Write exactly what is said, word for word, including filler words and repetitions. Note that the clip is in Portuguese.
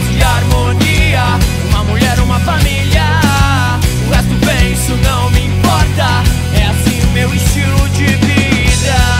e harmonia. Uma mulher, uma família, o resto bem, isso não me importa. É assim o meu estilo de vida.